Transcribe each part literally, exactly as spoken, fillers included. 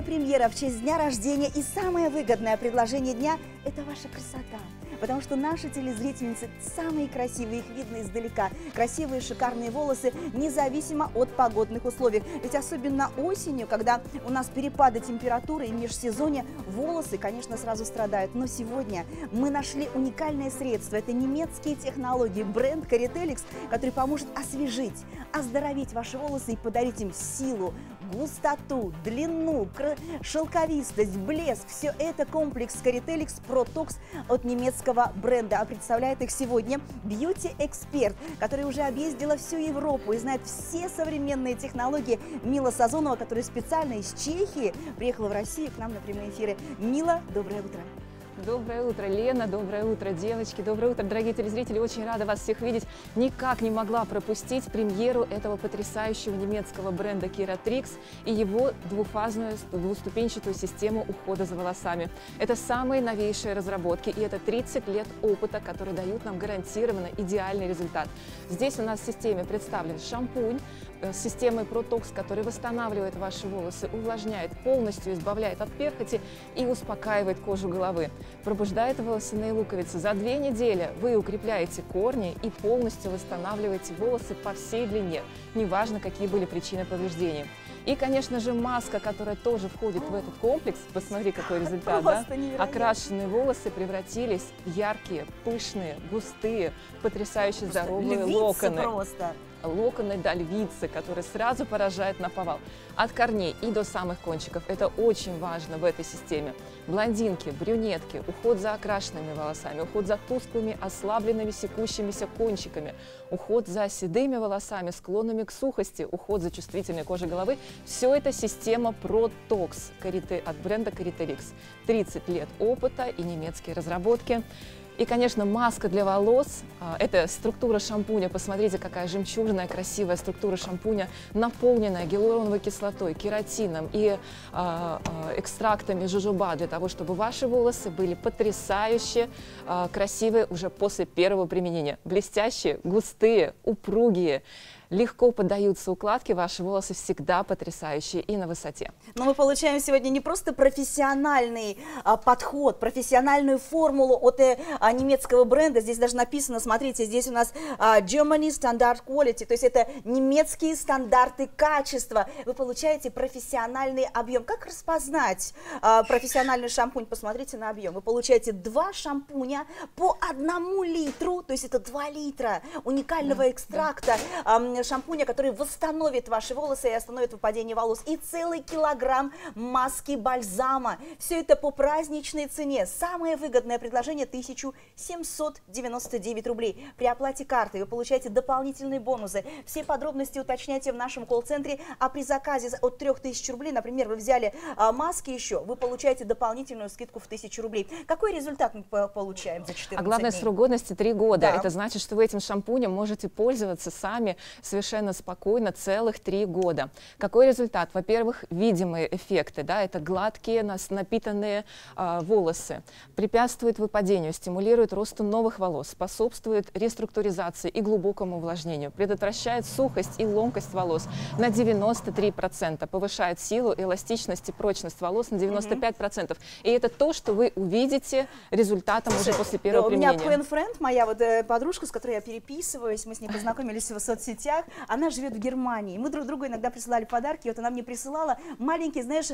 премьера в честь дня рождения и самое выгодное предложение дня – это ваша красота. Потому что наши телезрительницы самые красивые, их видно издалека. Красивые, шикарные волосы, независимо от погодных условий. Ведь особенно осенью, когда у нас перепады температуры и межсезонье, волосы, конечно, сразу страдают. Но сегодня мы нашли уникальное средство. Это немецкие технологии, бренд Caritelix, который поможет освежить, оздоровить ваши волосы и подарить им силу, густоту, длину, шелковистость, блеск. Все это комплекс Caritelix Pro Tox от немецкого бренда. А представляет их сегодня бьюти-эксперт, который уже объездила всю Европу и знает все современные технологии. Мила Сазонова, которая специально из Чехии приехала в Россию к нам на прямые эфиры. Мила, доброе утро. Доброе утро, Лена, доброе утро, девочки, доброе утро, дорогие телезрители, очень рада вас всех видеть. Никак не могла пропустить премьеру этого потрясающего немецкого бренда Caritelix и его двухфазную, двуступенчатую систему ухода за волосами. Это самые новейшие разработки, и это тридцать лет опыта, которые дают нам гарантированно идеальный результат. Здесь у нас в системе представлен шампунь с системой Pro Tox, который восстанавливает ваши волосы, увлажняет, полностью избавляет от перхоти и успокаивает кожу головы. Пробуждает волосяные луковицы. За две недели вы укрепляете корни и полностью восстанавливаете волосы по всей длине, неважно, какие были причины повреждения. И, конечно же, маска, которая тоже входит в этот комплекс. Посмотри, какой результат, да? Окрашенные волосы превратились в яркие, пышные, густые, потрясающе здоровые локоны. Просто. Локоны до львицы, которые сразу поражают наповал. От корней и до самых кончиков. Это очень важно в этой системе. Блондинки, брюнетки, уход за окрашенными волосами, уход за тусклыми, ослабленными, секущимися кончиками, уход за седыми волосами, склонными к сухости, уход за чувствительной кожей головы. Все это система Pro Tox от бренда Caritelix. тридцать лет опыта и немецкие разработки. И, конечно, маска для волос. Это структура шампуня. Посмотрите, какая жемчужная, красивая структура шампуня, наполненная гиалуроновой кислотой, кератином и э, экстрактами жожоба, для того, чтобы ваши волосы были потрясающе э, красивые уже после первого применения. Блестящие, густые, упругие. Легко поддаются укладки, ваши волосы всегда потрясающие и на высоте. Но мы получаем сегодня не просто профессиональный а, подход, профессиональную формулу от а, немецкого бренда. Здесь даже написано, смотрите, здесь у нас а, Germany Standard Quality, то есть это немецкие стандарты качества. Вы получаете профессиональный объем. Как распознать а, профессиональный шампунь? Посмотрите на объем. Вы получаете два шампуня по одному литру, то есть это два литра уникального экстракта. А, шампуня, который восстановит ваши волосы и остановит выпадение волос, и целый килограмм маски бальзама. Все это по праздничной цене. Самое выгодное предложение – тысяча семьсот девяносто девять рублей. При оплате карты вы получаете дополнительные бонусы. Все подробности уточняйте в нашем колл-центре, а при заказе от трёх тысяч рублей, например, вы взяли а, маски еще, вы получаете дополнительную скидку в тысячу рублей. Какой результат мы получаем за четырнадцать дней? А главное, срок годности три года. Да. Это значит, что вы этим шампунем можете пользоваться сами совершенно спокойно целых три года. Какой результат? Во-первых, видимые эффекты, да, это гладкие, напитанные э, волосы, препятствует выпадению, стимулирует росту новых волос, способствует реструктуризации и глубокому увлажнению, предотвращает сухость и ломкость волос на девяносто три процента, повышает силу, эластичность и прочность волос на девяносто пять процентов. И это то, что вы увидите результатом Слушай, уже после первого применения. У меня Queen Friend, моя вот э, подружка, с которой я переписываюсь, мы с ней познакомились в соцсетях. Она живет в Германии. Мы друг другу иногда присылали подарки. Вот она мне присылала маленький, знаешь,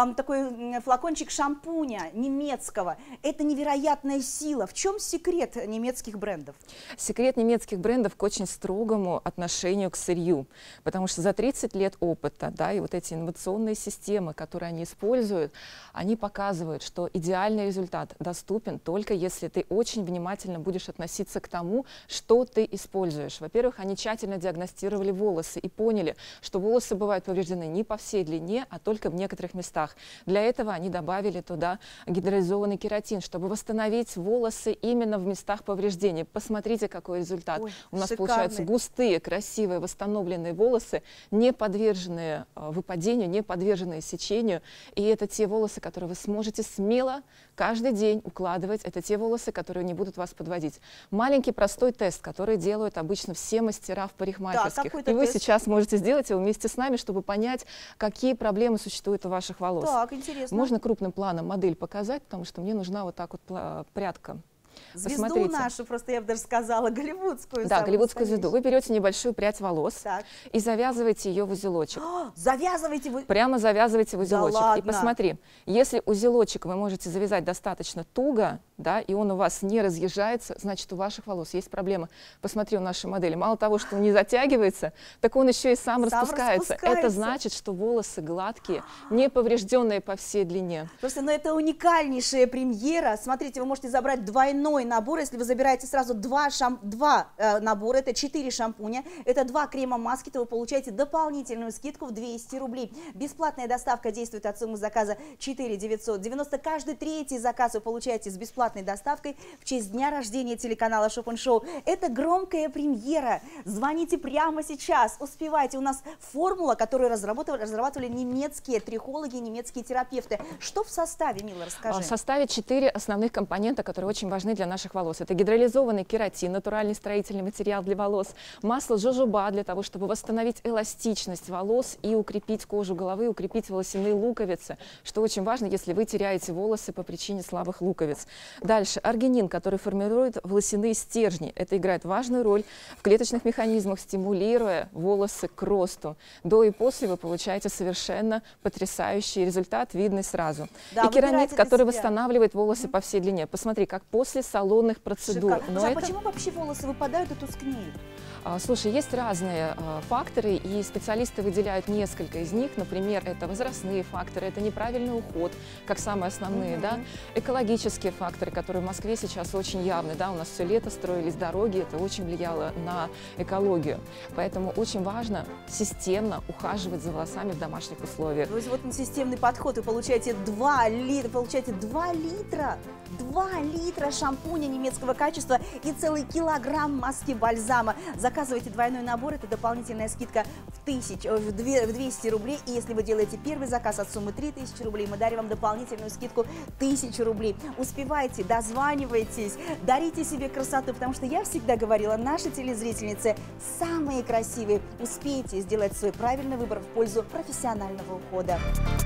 такой флакончик шампуня немецкого. Это невероятная сила. В чем секрет немецких брендов? Секрет немецких брендов к очень строгому отношению к сырью. Потому что за тридцать лет опыта, да, и вот эти инновационные системы, которые они используют, они показывают, что идеальный результат доступен только если ты очень внимательно будешь относиться к тому, что ты используешь. Во-первых, они тщательно диагностировали волосы и поняли, что волосы бывают повреждены не по всей длине, а только в некоторых местах. Для этого они добавили туда гидролизованный кератин, чтобы восстановить волосы именно в местах повреждения. Посмотрите, какой результат. Ой, У нас шикарный. Получаются густые, красивые, восстановленные волосы, не подверженные выпадению, не подверженные сечению. И это те волосы, которые вы сможете смело каждый день укладывать. Это те волосы, которые не будут вас подводить. Маленький простой тест, который делают обычно все мастера в парикмахерской. парикмахерских. какой-то И вы тест. сейчас можете сделать его вместе с нами, чтобы понять, какие проблемы существуют у ваших волос. Так, интересно. Можно крупным планом модель показать, потому что мне нужна вот так вот пла- прядка. Звезду Посмотрите. нашу, просто я бы даже сказала, голливудскую. Да, самую голливудскую звезду. настоящую. Вы берете небольшую прядь волос Так. и завязываете ее в узелочек. О, завязывайте вы. Прямо завязывайте в узелочек. И ладно? посмотри, если узелочек вы можете завязать достаточно туго, да, и он у вас не разъезжается, значит, у ваших волос есть проблема. Посмотри у нашей модели. Мало того, что он не затягивается, так он еще и сам, Сам распускается. распускается. Это значит, что волосы гладкие, не поврежденные по всей длине. Слушайте, ну это уникальнейшая премьера. Смотрите, вы можете забрать двойной набор, если вы забираете сразу два, шам... два э, набора, это четыре шампуня, это два крема маски, то вы получаете дополнительную скидку в двести рублей. Бесплатная доставка действует от суммы заказа четыре тысячи девятьсот девяносто. Каждый третий заказ вы получаете с бесплатной доставкой в честь дня рождения телеканала Shop and Show. Это громкая премьера. Звоните прямо сейчас, успевайте. У нас формула, которую разрабатывали, разрабатывали немецкие трихологи, немецкие терапевты. Что в составе, Мила, расскажи. В составе четыре основных компонента, которые очень важны для наших волос. Это гидролизованный кератин, натуральный строительный материал для волос, масло жожоба для того, чтобы восстановить эластичность волос и укрепить кожу головы, укрепить волосяные луковицы, что очень важно, если вы теряете волосы по причине слабых луковиц. Дальше аргинин, который формирует волосяные стержни. Это играет важную роль в клеточных механизмах, стимулируя волосы к росту. До и после вы получаете совершенно потрясающий результат, видный сразу. Да, и керамид, выбирайте для который себя. восстанавливает волосы mm-hmm. по всей длине. Посмотри, как после салонных процедур. Шикарно. Но Слушай, а это... почему вообще волосы выпадают и тускнеют? А, Слушай, есть разные а, факторы, и специалисты выделяют несколько из них. Например, это возрастные факторы, это неправильный уход, как самые основные, Мгм. да, экологические факторы, которые в Москве сейчас очень явны, да, у нас все лето строились дороги, это очень влияло на экологию. Поэтому очень важно системно ухаживать за волосами в домашних условиях. То есть вот на системный подход вы получаете два литра, получаете два литра, два литра шампуня немецкого качества и целый килограмм маски бальзама. Заказывайте двойной набор, это дополнительная скидка в, тысяч, в двести рублей. И если вы делаете первый заказ от суммы три тысячи рублей, мы дарим вам дополнительную скидку тысячу рублей. Успевайте, дозванивайтесь, дарите себе красоту, потому что я всегда говорила, наши телезрительницы самые красивые. Успейте сделать свой правильный выбор в пользу профессионального ухода.